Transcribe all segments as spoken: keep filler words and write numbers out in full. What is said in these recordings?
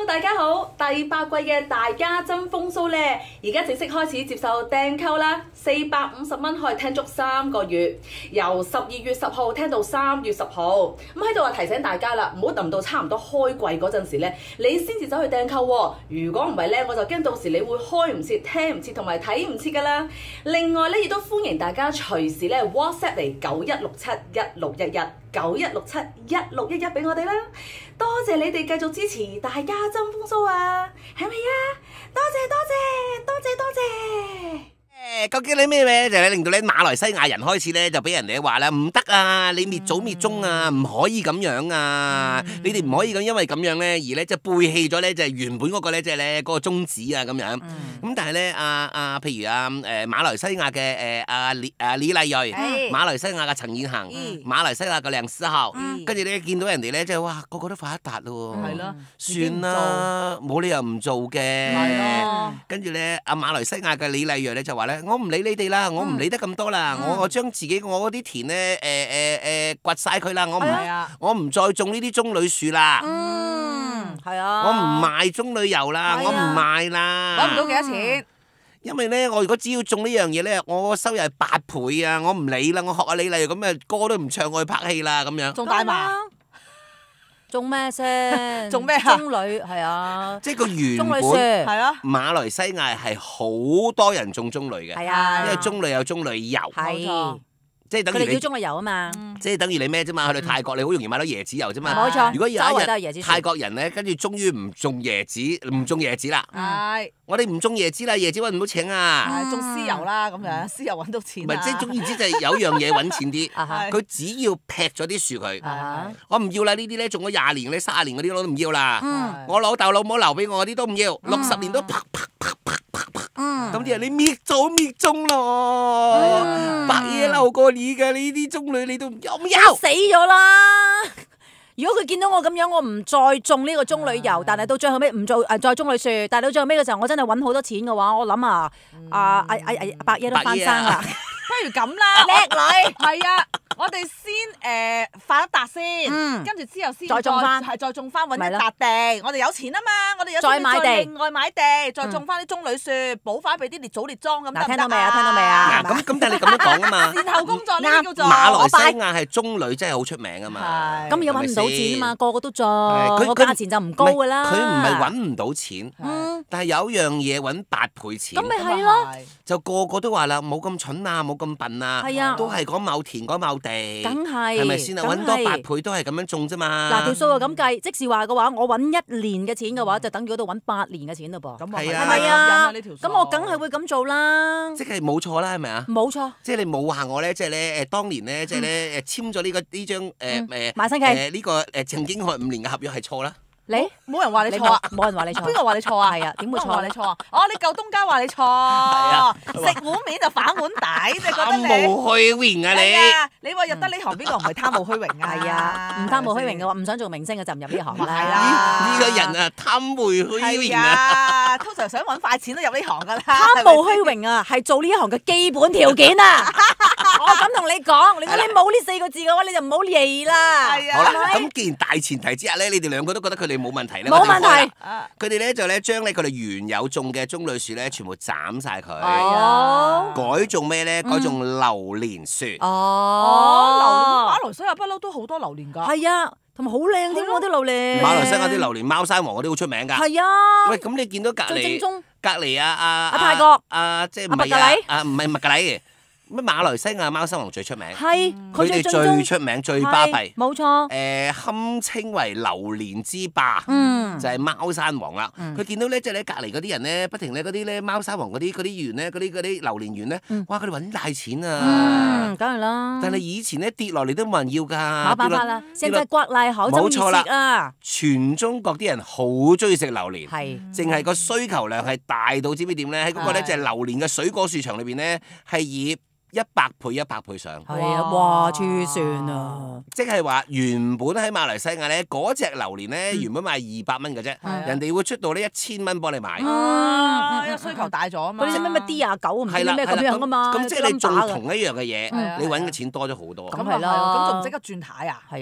大家好！第八季嘅大家爭風騷咧，而家正式開始接受訂購啦，四百五十蚊可以聽足三個月，由十二月十號聽到三月十號。咁喺度啊提醒大家啦，唔好等到差唔多開季嗰陣時咧，你先至走去訂購喎。如果唔係咧，我就驚到時你會開唔切、聽唔切同埋睇唔切噶啦。另外咧，亦都歡迎大家隨時咧 WhatsApp 嚟九一六七一六一一。九一六七一六一一俾我哋啦，多謝你哋繼續支持大家爭風騷啊，係咪啊？多謝多謝多謝多謝。 誒，究竟你咩嘢就係令到你馬來西亞人開始咧就俾人哋話啦，唔得啊！你滅祖滅宗啊，唔可以咁樣啊！你哋唔可以咁，因為咁樣咧而咧即係背棄咗咧就係原本嗰個咧即係咧嗰個宗旨啊咁樣。咁但係咧啊啊，譬如啊誒馬來西亞嘅誒阿李啊李麗蕊，馬來西亞嘅陳彥恒，馬來西亞嘅梁思浩，跟住咧見到人哋咧即係哇個個都發一達咯喎，係咯，算啦，冇理由唔做嘅。係咯，跟住咧阿馬來西亞嘅李麗蕊咧就話咧。我唔理你哋啦，我唔理得咁多啦，嗯、我我將自己我嗰啲田咧誒誒誒掘晒佢啦，我唔、啊、我唔再種呢啲棕櫚樹啦。 嗯，係啊。 我唔賣棕櫚油啦，啊、我唔賣啦。 攞唔到幾多錢？ 因為咧，我如果只要種呢樣嘢咧，我個收入係八倍啊！我唔理啦，我學下李麗咁嘅歌都唔唱，我去拍戲啦咁樣。 種大麻。種咩先？種咩啊？棕櫚係啊， 即係個原本係啊。 馬來西亞係好多人種棕櫚嘅，係啊，因為棕櫚有棕櫚油， 係， 即係等於佢哋叫棕櫚油啊嘛， 即係等於你咩啫嘛？去到泰國你好容易買到椰子油啫嘛， 冇錯。 如果有一日泰國人咧，跟住終於唔種椰子，唔種椰子啦，係，我哋唔種椰子啦，椰子揾唔到錢啊， 種豉油啦咁樣，豉油揾到錢。 唔係，即係總言之就係有樣嘢揾錢啲，佢只要劈咗啲樹佢，我唔要啦，呢啲咧種咗廿年、你卅年嗰啲我都唔要啦，我老豆老母留俾我嗰啲都唔要，六十年都啪啪啪啪啪啪，咁啲人你滅祖滅宗咯，白嘢流過你嘅呢啲棕櫚你都有唔有？ 死咗啦！如果佢見到我咁樣，我唔再種呢個棕櫚油，但係到最後尾唔做誒再棕櫚樹，但係到最後尾嘅時候，我真係揾好多錢嘅話，我諗啊，阿阿阿阿白嘢都翻生啦。不如咁啦，叻女，係啊，我哋先誒發一笪先，跟住之後先再種翻，係再種翻揾一笪地，我哋有錢啊嘛，我哋有再買地，另外買地，再種翻啲棕櫚樹，補翻俾啲列祖列莊咁。嗱，聽到未啊？聽到未啊？ 咁咁，但係你咁樣講啊嘛， 善後工作呢啲叫做馬來西亞係棕櫚真係好出名啊嘛， 咁又揾唔到錢啊嘛，個個都種，個價錢就唔高㗎啦。 佢唔係揾唔到錢，但係有樣嘢揾八倍錢。 咁咪係咯， 就個個都話啦，冇咁蠢啊，冇咁笨啊。都係講某田嗰某地，梗係，係咪先啊？揾多八倍都係咁樣種啫嘛。嗱，條數就咁計，即是話嘅話，我揾一年嘅錢嘅話，就等於嗰度揾八年嘅錢嘞噃。係啊，係咪啊？咁我梗係會咁做啦。即係冇錯啦，係咪啊？冇錯。即係你冇話我咧，即係咧誒，當年咧，即係咧誒簽咗呢個呢張誒誒買新契誒呢個誒正經學五年嘅合約係錯啦。 你冇人話你錯啊！冇人話你錯，邊個話你錯啊？係啊，點會錯啊？你錯啊！哦，你舊東家話你錯，食碗面就反碗底，即係覺得你貪慕虛榮啊！你你話入得呢行邊個唔係貪慕虛榮啊？係啊，唔貪慕虛榮嘅話，唔想做明星嘅就唔入呢行啦。係啦， 呢個人啊，貪慕虛榮啊！通常想揾快錢都入呢行㗎啦。貪慕虛榮啊，係做呢一行嘅基本條件啊！我咁同你講，如果你冇呢四個字嘅話，你就唔好嚟啦。係啊， 好啦，咁既然大前提之下咧，你哋兩個都覺得佢哋冇問題咧， 冇問題。 佢哋咧就咧將咧佢哋原有種嘅棕櫚樹咧，全部斬晒佢， 哦， 改種咩咧？改種榴蓮樹。 哦，榴蓮，馬來西亞不嬲都好多榴蓮㗎。係啊，同埋好靚添喎啲榴蓮。 馬來西亞啲榴蓮貓山王嗰啲好出名㗎。係啊。喂，咁你見到隔離隔離啊啊啊泰國啊即係唔係啊？啊唔係麥格里。乜馬來西亞貓山王最出名？係佢哋最出名、最巴閉，冇錯。誒，堪稱為榴蓮之霸，就係貓山王啦。佢見到咧，即係咧隔離嗰啲人咧，不停咧嗰啲咧貓山王嗰啲嗰啲園咧，嗰啲嗰啲榴蓮園咧，哇！佢哋揾大錢啊！嗯，梗係啦。但係以前咧跌落嚟都冇人要㗎。冇辦法啦，現在國內好中意食啊！全中國啲人好中意食榴蓮，係，淨係個需求量係大到知唔知點咧？喺嗰個咧就係榴蓮嘅水果市場裏邊咧，係以一百倍一百倍上， 係啊！哇，黐線啊！ 即係話原本喺馬來西亞咧，嗰隻榴蓮咧原本賣二百蚊嘅啫，人哋會出到呢一千蚊幫你買。啊，因為需求大咗啊嘛。嗰啲咩咩 D 廿九唔知咩咁樣啊嘛。咁即係你做同一樣嘅嘢，你揾嘅錢多咗好多。 咁係啦，咁仲唔即刻轉軚啊？係啊。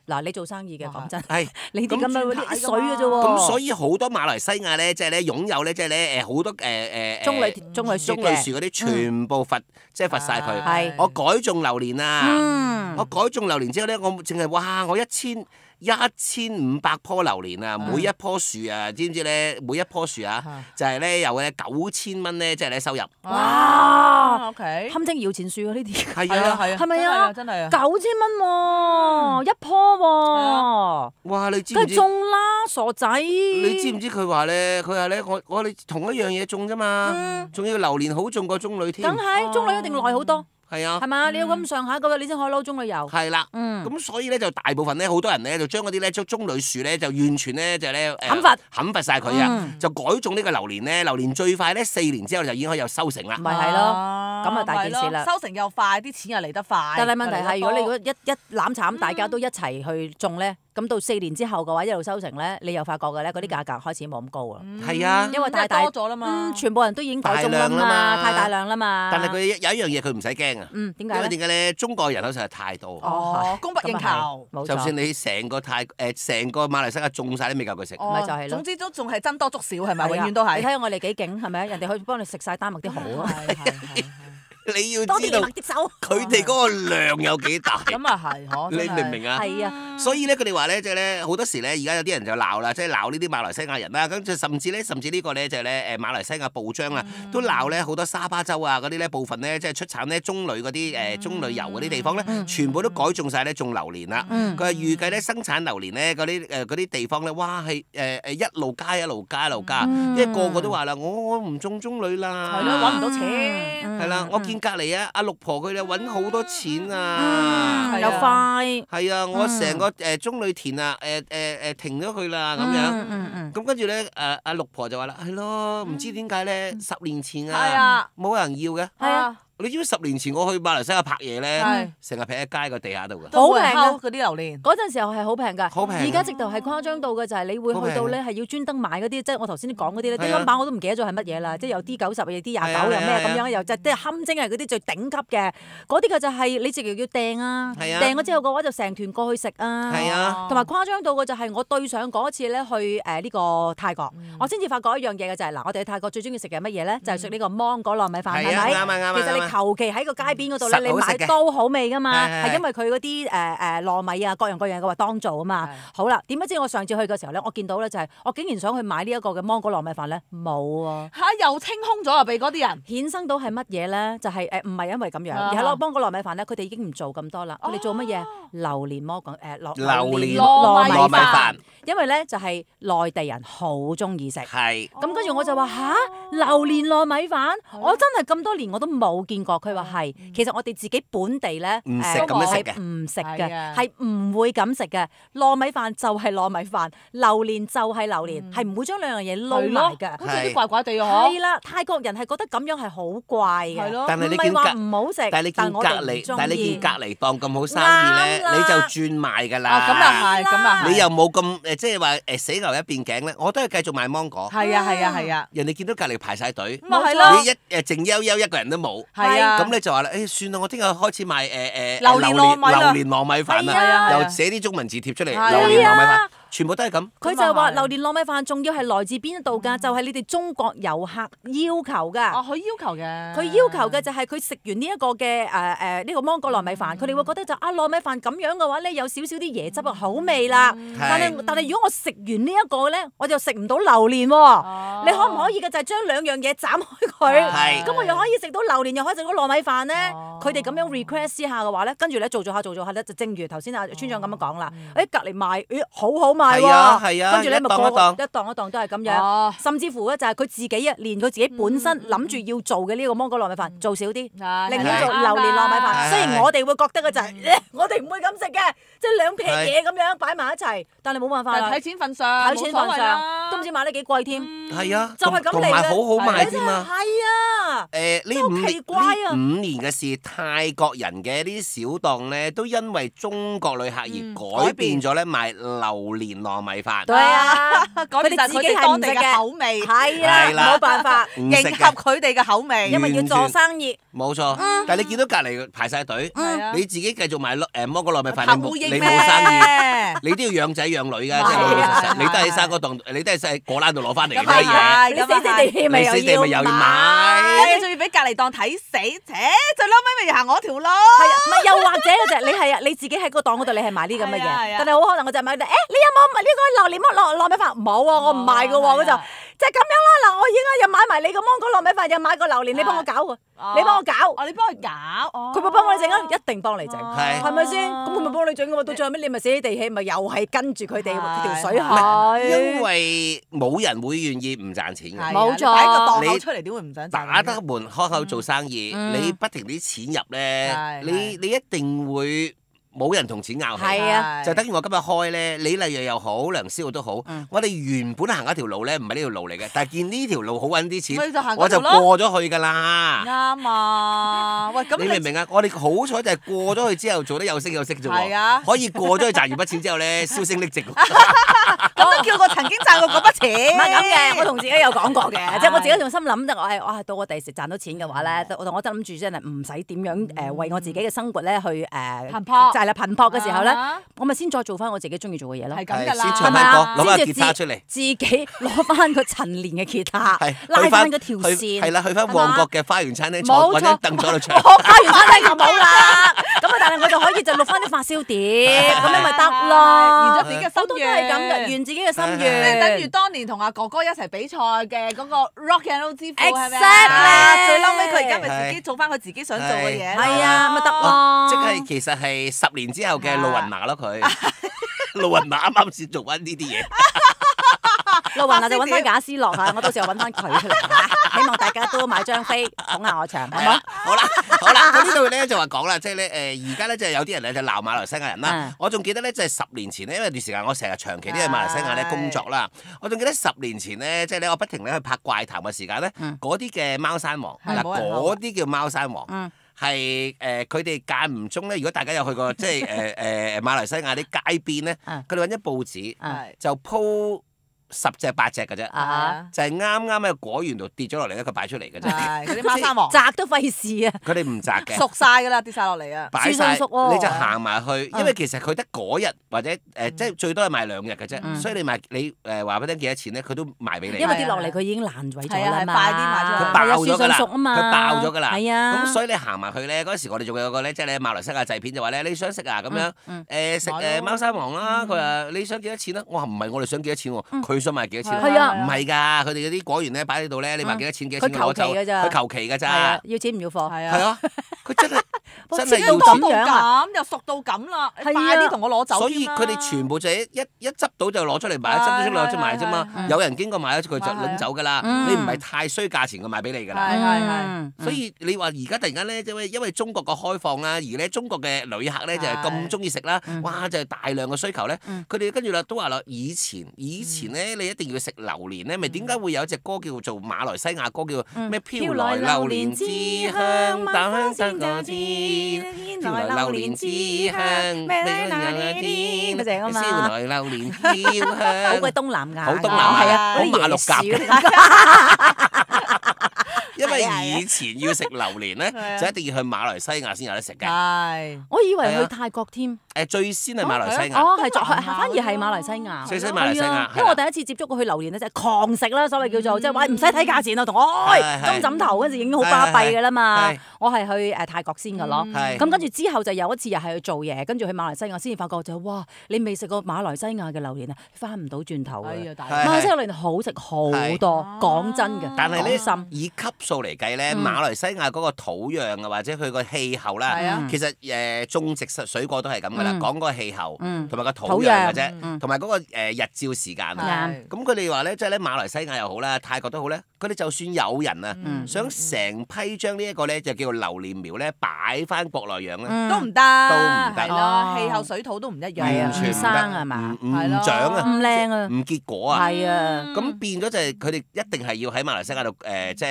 嗱，你做生意嘅講真， 係你啲咁樣嗰啲水嘅啫喎。 咁所以好多馬來西亞咧，即係咧擁有咧，即係咧誒好多誒誒棕櫚棕櫚樹棕櫚樹嗰啲全部罰，即係罰晒佢。 係我改種榴蓮啊！ 嗯， 我改種榴蓮之後咧，我淨係哇！我一千一千五百棵榴蓮啊，每一棵樹啊，知唔知咧？每一棵樹啊，就係咧有咧九千蚊咧，即係咧收入。 哇 ！OK， 堪稱搖錢樹啊！呢啲係啊係啊， 係咪啊？ 真係啊！ 九千蚊喎，一棵喎。 哇！你知唔知？ 梗係種啦，傻仔！ 你知唔知佢話咧？佢話咧，我我哋同一樣嘢種啫嘛，仲要榴蓮好種過棕櫚添。 梗係棕櫚一定耐好多。 係啊， 係嘛？你要咁上下嘅，你先可以撈棕櫚油。 係啦， 嗯， 咁所以咧就大部分咧好多人咧就將嗰啲咧將棕櫚樹咧就完全咧就咧砍伐砍伐晒佢啊， 嗯就改種呢個榴蓮咧，榴蓮最快咧四年之後就已經可以有收成啦。 咪係咯，咁啊大件事啦。 收成又快，啲錢又嚟得快。 但係問題係，如果你如果一一攬慘，大家都一齊去種咧，咁到四年之後嘅話，一路收成咧，你又發覺嘅咧，嗰啲價格開始冇咁高啦。 係啊， 因為太大多咗啦嘛， 全部人都已經改種啦嘛，太大量啦嘛。 但係佢有一樣嘢佢唔使驚啊。 嗯，點解咧？ 因為點解咧？中國人口實在太多。 哦，供不應求。 冇錯。 就算你成個泰誒成個馬來西亞種晒都未夠佢食。 咪就係咯。 總之都仲係僧多粥少係咪？永遠都係。 你睇下我哋幾勁係咪？人哋可以幫你食晒丹麥啲蠔啊！ 你要知道佢哋嗰個量有幾大。 咁啊係，嗬！ 你明唔明啊？ 係啊。 所以咧，佢哋話咧，即係咧，好多時咧，而家有啲人就鬧啦，即係鬧呢啲馬來西亞人啦。咁就甚至咧，甚至呢個咧就係咧，誒馬來西亞報章啊，都鬧咧好多沙巴州啊嗰啲咧部分咧，即係出產咧棕櫚嗰啲誒棕櫚油嗰啲地方咧，全部都改種晒咧種榴蓮啦。佢係預計咧生產榴蓮咧嗰啲誒嗰啲地方咧，哇係誒誒一路加一路加一路加，因為個個都話啦，我我唔種棕櫚啦， 係咯，揾唔到錢。 係啦，我見隔離啊阿六婆佢哋揾好多錢啊， 又快。 係啊，我成個誒棕櫚田啊，誒誒誒停咗佢啦咁樣。咁跟住咧，誒阿六婆就話啦，係咯，唔知點解咧，十年前啊，冇人要嘅。 係啊。 你知唔知十年前我去馬來西亞拍嘢咧，成日劈喺街個地下度㗎， 好平啊！ 嗰啲榴蓮嗰陣時候係好平㗎， 好平。 而家直頭係誇張到嘅就係你會去到咧係要專登買嗰啲，即係我頭先講嗰啲咧，啲 number 我都唔記得咗係乜嘢啦，即係有 D 九十，有 D 廿九，有咩咁樣，又就即係堪稱係嗰啲最頂級嘅，嗰啲嘅就係你直接要訂啊，訂咗之後嘅話就成團過去食啊，同埋誇張到嘅就係我對上嗰一次咧去誒呢個泰國，我先至發覺一樣嘢嘅就係嗱，我哋去泰國最中意食嘅乜嘢咧，就係食呢個芒果糯米飯，係咪？其實你求其喺個街邊嗰度咧，你買都好味噶嘛，係因為佢嗰啲誒誒糯米啊，各樣各樣嘅話當造啊嘛。好啦，點不知我上次去嘅時候咧，我見到咧就係我竟然想去買呢一個嘅芒果糯米飯咧，冇啊！ 嚇又清空咗啊！俾嗰啲人衍生到係乜嘢咧？就係誒唔係因為咁樣，而係攞芒果糯米飯咧，佢哋已經唔做咁多啦。佢哋做乜嘢？榴蓮芒果誒糯榴蓮糯米飯， 因為咧就係內地人好中意食。 係。 咁跟住我就話吓，榴蓮糯米飯，我真係咁多年我都冇見過。佢話係。其實我哋自己本地咧， 唔食咁樣食嘅， 唔食嘅，係唔會咁食嘅。糯米飯就係糯米飯，榴蓮就係榴蓮，係唔會將兩樣嘢撈埋嘅。 好似啲怪怪地啊！ 係啦，泰國人係覺得咁樣係好怪嘅， 係咯。 但係你見隔唔好食， 但係你見隔離，但係你見隔離檔咁好生意咧， 啱啦你就轉賣㗎啦。 咁啊係，咁啊係。 你又冇咁誒，即係話誒死牛一邊頸咧，我都係繼續賣芒果。 係啊係啊係啊！ 人哋見到隔離排晒隊， 咪係咯， 你一誒靜悠悠一個人都冇。 係啊。 咁你就話啦，誒算啦，我聽日開始賣誒誒榴蓮糯米啦， 榴蓮糯米飯啦，又寫啲中文字貼出嚟，榴係啊蓮糯米飯。全部都係咁。 佢就係話榴蓮糯米飯，仲要係來自邊一度㗎？就係你哋中國遊客要求㗎。 哦，佢要求嘅。 佢要求嘅就係佢食完呢一個嘅誒誒呢個芒果糯米飯，佢哋會覺得就啊糯米飯咁樣嘅話咧，有少少啲椰汁啊，好味啦。但係但係如果我食完呢一個咧，我就食唔到榴蓮喎。你可唔可以嘅就係將兩樣嘢斬開佢？ 係。 咁我又可以食到榴蓮，又可以食到糯米飯咧？佢哋咁樣 request 之下嘅話咧，跟住咧做做下做做下咧，就正如頭先阿村長咁樣講啦。誒隔離賣，誒好好賣喎。係啊係啊。跟住咧咪個個一檔一檔都係咁樣，甚至乎咧就係佢自己啊，連佢自己本身諗住要做嘅呢個芒果糯米飯做少啲，寧願做榴蓮糯米飯。雖然我哋會覺得嘅就係，我哋唔會咁食嘅，即係兩撇嘢咁樣擺埋一齊，但係冇辦法啦。 睇錢份上， 睇錢份上，都唔知買得幾貴添。 係啊， 就係咁嚟嘅。 同埋好好賣添嘛。 係啊。 啊！ 誒呢五奇怪啊呢五年嘅事，泰國人嘅呢啲小檔咧，都因為中國旅客而改變咗咧賣榴蓮糯米飯。 對啊， 佢哋自己係當地嘅口味， 係啊，冇辦法唔食迎合佢哋嘅口味， 因為要做生意。 冇錯，但係你見到隔離排晒隊，你自己繼續賣誒芒果糯米飯，你冇你冇生意，你都要養仔養女㗎，即係老老實實，你都喺生果檔，你都係喺果欄度攞翻嚟嘅啲嘢， 你死死地氣咪又要要買， 跟住仲要俾隔離檔睇死，扯最嬲尾咪行我條路。 係啊，唔係又或者嗰隻你係啊，你自己喺個檔嗰度你係賣呢咁嘅嘢，但係好可能我就買誒，你有冇呢個榴蓮芒糯糯米飯？冇啊，我唔賣㗎喎，佢就即係咁樣啦。嗱，我而家又買埋你個芒果糯米飯，又買個榴蓮，你幫我搞喎，你幫我搞， 哦，你幫佢搞， 佢咪幫我整啊？一定幫你整， 係係咪先？咁佢咪幫你整㗎嘛？到最後尾你咪死死地氣，咪又係跟住佢哋條水唔係去。 因為冇人會願意唔賺錢嘅。 冇錯擺個檔口出嚟點會唔想賺？ 打得門開口做生意，你不停啲錢入咧，你你一定會冇人同錢拗氣。 係啊， 就等於我今日開咧，李麗瑤又好，梁思浩都好，我哋原本行一條路咧，唔係呢條路嚟嘅，但係見呢條路好揾啲錢，我就過咗去㗎啦。 啱啊！喂，咁你明唔明啊？我哋好彩就係過咗去之後做得有聲有色啫係啊喎，可以過咗去賺完筆錢之後咧，銷聲匿跡。 咁都叫我曾經賺過嗰筆錢。 唔係咁嘅，我同自己有講過嘅，即係我自己仲心諗就我係哇，到我第時賺到錢嘅話咧，我我真諗住真係唔使點樣誒為我自己嘅生活咧去誒頻撲， 就係啦頻撲嘅時候咧，我咪先再做翻我自己中意做嘅嘢咯。 係咁㗎啦， 先唱翻歌，攞翻吉他出嚟， 自己攞翻個陳年嘅吉他，拉翻嗰條線， 係啦，去翻旺角嘅花園餐廳坐，或者凳坐喺度唱。 花園餐廳就冇啦，咁啊，但係我就可以就錄翻啲發燒碟，咁樣咪得咯。 完咗自己嘅心願， 都都係咁嘅，完自己嘅心願。 即係等於當年同阿哥哥一齊比賽嘅嗰個 Rock and Roll 之父係咪 Exactly 最嬲尾佢而家咪自己做翻佢自己想做嘅嘢。 係啊，咪得咯。 即係其實係十年之後嘅路雲娜咯，佢路雲娜啱啱先做翻呢啲嘢。 路雲娜就揾翻賈思樂嚇，我到時候揾翻佢出嚟嚇，希望大家都買張飛捧下我場，好唔好？ 好啦，好啦，咁呢度咧就話講啦，即係咧誒，而家咧即係有啲人咧就鬧馬來西亞人啦。我仲記得咧，即係十年前咧，因為段時間我成日長期都喺馬來西亞咧工作啦。我仲記得十年前咧，即係咧我不停咧去拍怪談嘅時間咧，嗰啲嘅貓山王嗱，嗰啲叫貓山王，係誒佢哋間唔中咧。如果大家有去過即係誒誒馬來西亞啲街邊咧，佢哋揾咗報紙就鋪十隻八隻嘅啫，就係啱啱喺果園度跌咗落嚟咧，佢擺出嚟嘅啫。 係嗰啲貓山王， 摘都費事啊！ 佢哋唔摘嘅， 熟晒㗎啦，跌晒落嚟啊！ 擺晒熟喎， 你就行埋去，因為其實佢得嗰日或者誒，即係最多係賣兩日嘅啫，所以你賣你誒話俾你聽幾多錢咧，佢都賣俾你。 因為跌落嚟佢已經爛毀咗啦嘛， 快啲賣出去， 佢爆咗㗎啦， 熟啊嘛， 佢爆咗㗎啦。 係啊， 咁所以你行埋去咧，嗰時我哋仲有個咧，即係咧馬來西亞製片就話咧，你想食啊咁樣誒食誒貓山王啦，佢話你想幾多錢啊？我話唔係我哋想幾多錢喎，佢想賣幾多錢？唔係㗎，佢哋嗰啲果園咧擺喺度咧，你賣幾多錢幾多錢攞走，佢求其㗎咋， 要錢唔要貨， 係啊，佢真係真係要錢錢咁，又熟到咁啦，快啲同我攞走。 所以佢哋全部就係一一執到就攞出嚟賣，執到出嚟攞出嚟賣啫嘛。有人經過買咗佢就拎走㗎啦。你唔係太衰價錢，佢賣俾你㗎啦。 係係係。 所以你話而家突然間咧，因為因為中國個開放啦，而咧中國嘅旅客咧就係咁中意食啦，哇就係大量嘅需求咧。佢哋跟住啦都話啦，以前以前咧你一定要食榴蓮咧，咪點解會有一隻歌叫做馬來西亞歌叫咩？飄來榴蓮之香，打香得個天，飄來榴蓮之香，咩咩天， 嗰隻啊嘛， 飄來榴蓮飄香， 好鬼東南亞， 好東南亞， 係啊， 好馬六甲。因為以前要食榴蓮咧，就一定要去馬來西亞先有得食嘅。 係， 我以為去泰國添。 誒最先係馬來西亞。 哦，係作，反而係馬來西亞。 最先馬來西亞。 因為我第一次接觸過去榴蓮咧，就係狂食啦，所謂叫做即係話唔使睇價錢啊，同我開金枕頭嗰陣時已經好巴閉㗎啦嘛。我係去誒泰國先㗎咯。咁跟住之後就有一次又係去做嘢，跟住去馬來西亞先至發覺就哇，你未食過馬來西亞嘅榴蓮啊，翻唔到轉頭嘅。馬來西亞榴蓮好食好多，講真嘅。 但係咧，以級數嚟計咧，馬來西亞嗰個土壤啊，或者佢個氣候啦，其實誒種植水果都係咁噶啦，講嗰個氣候同埋個土壤嘅啫，同埋嗰個誒日照時間啊。咁佢哋話咧，即係咧馬來西亞又好啦，泰國都好咧，佢哋就算有人啊，想成批將呢一個咧就叫做榴蓮苗咧擺翻國內養咧， 都唔得， 都唔得咯，氣候水土都唔一樣， 完全唔生係嘛， 唔唔長啊， 唔靚啊， 唔結果啊， 係啊， 咁變咗就係佢哋一定係要喺馬來西亞度誒，即係採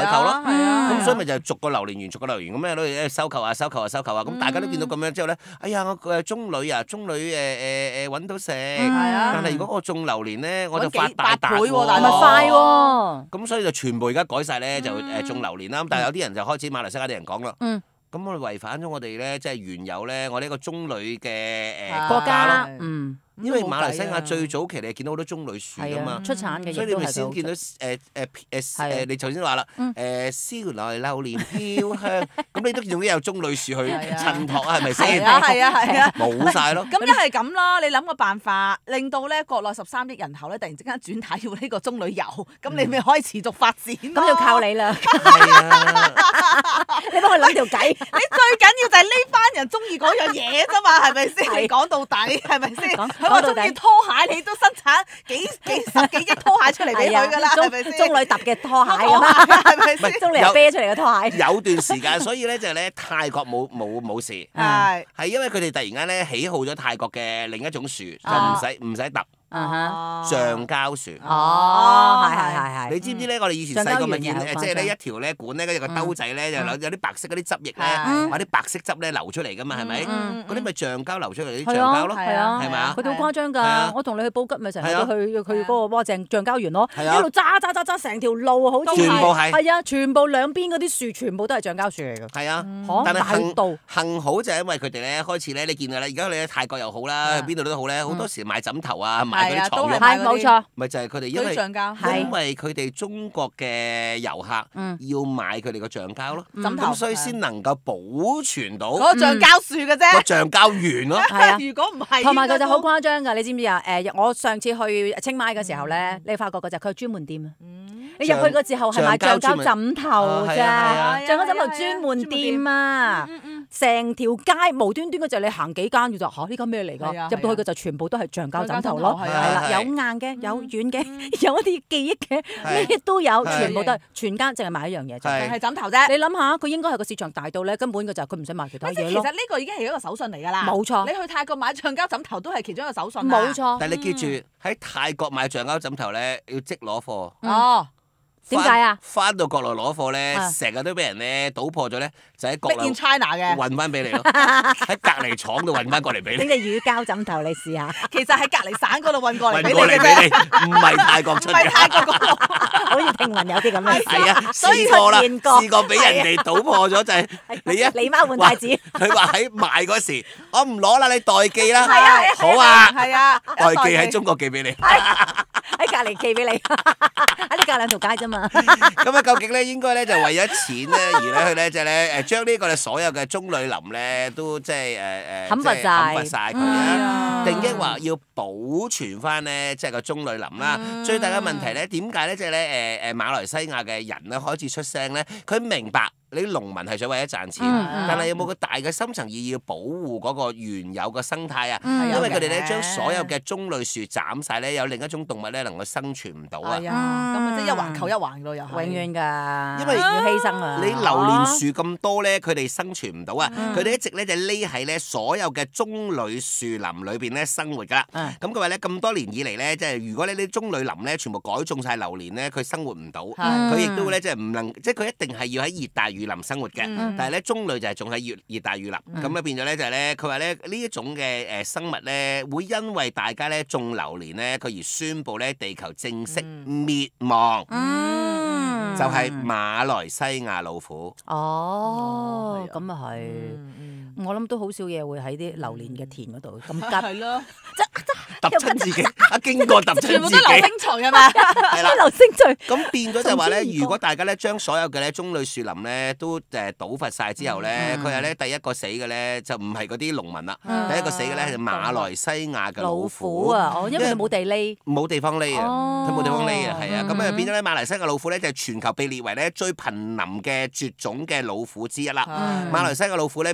採購咯。 係啊， 咁所以咪就係逐個榴蓮園，逐個榴蓮咁樣喺度收購啊、收購啊、收購啊。咁大家都見到咁樣之後咧，哎呀，我誒中女啊，中女誒誒誒揾到食。 係啊但係如果我種榴蓮咧，我就發揾幾大達百倍喎喎， 大佬咪快喎。 咁所以就全部而家改晒咧，就誒種榴蓮啦。咁但係有啲人就開始馬來西亞啲人講啦。 嗯。 咁我哋違反咗我哋咧，即係原有咧，我呢個中女嘅誒啊國國家咯。 家嗯因為馬來西亞最早期你見到好多棕櫚樹係噶嘛啊，，出產嘅所以你咪亦都係先見到誒誒誒誒，你頭先話啦，誒燒來榴蓮飄香，咁你都仲有棕櫚樹去襯托啊，係咪先？ 係啊係啊係啊， 冇晒咯。 咁一係咁啦，你諗個辦法，令到咧國內十三億人口咧，突然之間轉態要呢個棕櫚油，咁你咪可以持續發展。 咁要靠你啦， 係啊， 你幫佢諗條計。 你最緊要就係呢班人中意嗰樣嘢啫嘛，係咪先？ 係你講到底係咪先？ 講佢話講到底中意拖鞋，你都生產幾幾十幾億拖鞋出嚟俾佢㗎啦，係咪先？ 中女揼嘅拖鞋咁啊， 係咪先？ 中女又啤出嚟嘅拖鞋。 有段時間，所以咧就係咧泰國冇冇冇事， 係係因為佢哋突然間咧喜好咗泰國嘅另一種樹，就唔啊使唔使揼啊哈橡膠樹。 哦，係係係係。 你知唔知咧？我哋以前細個咪見誒， 橡膠園嘅即係呢一條咧管咧，跟住個兜仔咧，就有有啲白色嗰啲汁液咧， 嗯或者啲白色汁咧流出嚟噶嘛，係咪？ 嗯嗰啲咪橡膠流出嚟啲係啊橡膠咯， 係啊係咪啊？ 佢哋好誇張係啊㗎，我同你去布吉咪成日係啊都去去嗰個哇正橡膠園咯， 係啊一路揸揸揸揸成條路好似全部係係啊，全部兩邊嗰啲樹全部都係橡膠樹嚟㗎， 係啊， 嚇但係幸大到幸好就係因為佢哋咧開始咧，你見到啦，而家你喺泰國又好啦，去邊度都好咧，好多時買枕頭啊，買嗰啲床褥， 係啊都係係冇錯， 咪就係佢哋因嗰啲為橡膠係因為佢哋中國嘅遊客嗯要買佢哋個橡膠咯， 枕頭咁所以先能夠保存到嗰個橡膠樹嘅個啫。 橡膠園咯。 係啊。 如果唔係， 同埋佢就好誇張㗎，你知唔知啊？誒，我上次去清邁嘅時候咧，你發覺嗰隻佢係專門店啊！你入去嘅時候係買橡膠枕頭啊係啊咋，橡膠枕頭專門店啊！成條街無端端嗰隻你行幾間嘅就嚇呢間咩嚟係啊㗎？入到去嘅就全部都係橡膠枕頭咯， 橡膠枕頭係啊係啦， 係有硬嘅，有軟嘅，有一啲記憶嘅，咩都有， 係全部都係全間淨係買一樣嘢啫。 係係枕頭啫。 你諗下，佢應該係個市場大到咧，根本嘅就係佢唔使賣其他嘢咯即係其實。呢個已經係一個手信嚟㗎啦。 冇錯你去泰國買橡膠枕頭都係其中一個手信啊。 冇錯， 但係你記住喺泰國買橡膠枕頭咧，要即攞貨。 哦， 點解啊？ 翻到國內攞貨咧啊， 成日都俾人咧搗破咗咧，就喺國 Made in 內 China 嘅， 運翻俾你咯，喺隔離廠度運翻過嚟俾你， 整隻乳膠枕頭你試下， 其實喺隔離省嗰度運過嚟俾運你嘅啫， 過嚟俾你，唔係泰國出唔係泰嘅。 國嗰度。 好似聽聞有啲咁嘅事。 係啊， 所以試過啦， 出現過試過俾人哋搗破咗就係你一你媽換帶子， 佢話喺賣嗰時，我唔攞啦，你代寄啦。 係啊係啊好啊， 係啊， 代寄喺中國寄俾你。 喺隔離寄俾你，喺你隔兩條街啫嘛。 咁啊，究竟咧應該咧就為咗錢咧而咧去咧即係咧誒將呢個咧所有嘅棕櫚林咧都即係誒誒冚伐晒即係冚伐晒佢啊， 啊定抑或要保存翻咧即係個棕櫚林啦？最大嘅問題咧點解咧即係咧誒誒馬來西亞嘅人咧開始出聲咧？佢明白。你農民係想為咗賺錢， 嗯嗯但係有冇個大嘅深層意義要保護嗰個原有嘅生態啊？ 嗯因為佢哋咧將所有嘅棕櫚樹斬晒咧，有另一種動物咧能夠生存唔到啊！ 係啊，咁啊即係一環扣一環咯，又係永遠㗎， 因為要犧牲啊！ 你榴蓮樹咁多咧，佢哋生存唔到啊！佢哋一直咧就匿喺咧所有嘅棕櫚樹林裏邊咧生活㗎啦。 嗯咁佢話咧咁多年以嚟咧，即係如果呢啲棕櫚林咧全部改種晒榴蓮咧，佢生活唔到。 嗯佢亦都咧即係唔能，即係佢一定係要喺熱帶雨林生活嘅。 嗯但係咧棕櫚就係種喺熱熱帶雨林，咁咧變咗咧就係咧，佢話咧呢一種嘅誒生物咧，會因為大家咧種榴蓮咧，佢而宣布咧地球正式滅亡。 嗯， 就係馬來西亞老虎。 哦，咁啊係。 嗯嗯我諗都好少嘢會喺啲榴蓮嘅田嗰度咁吉。 係咯， 揼親自己，啊經過揼親全部自己， 都流星錘係嘛？ 係啦。 流星錘。 咁變咗就話咧， 從天而降如果大家咧將所有嘅咧棕櫚樹林咧都誒倒伐晒之後咧，佢係咧第一個死嘅咧就唔係嗰啲農民啦， 嗯第一個死嘅咧係馬來西亞嘅老老虎虎啊！哦，因為佢冇地匿。 冇地方匿啊， 哦佢冇地方匿啊，係啊，咁啊嗯變咗咧馬來西亞老虎咧就係全球被列為咧最瀕臨嘅絕種嘅老虎之一啦。 嗯馬來西亞老虎咧面臨咧最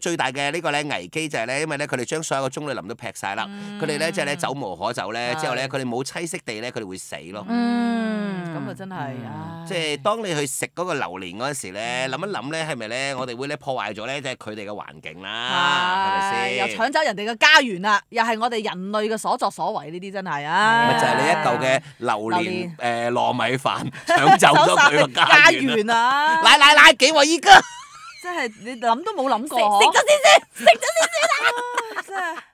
最大嘅呢個咧危機就係咧，因為咧佢哋將所有嘅棕櫚林都劈晒啦，佢哋咧即係咧走無可走咧，之後咧佢哋冇棲息地咧，佢哋會死咯。 嗯， 咁啊真係， 即係當你去食嗰個榴蓮嗰陣時咧，諗一諗咧，係咪咧我哋會咧破壞咗咧即係佢哋嘅環境啦，係咪先？ 又搶走人哋嘅家園啦，又係我哋人類嘅所作所為，呢啲真係啊！ 咪就係你一嚿嘅榴蓮誒糯米飯搶走咗佢個家園啊！ 來來來，給我一個！ 真係你諗都冇諗過， 食咗先先，食咗先先啦！ 真係。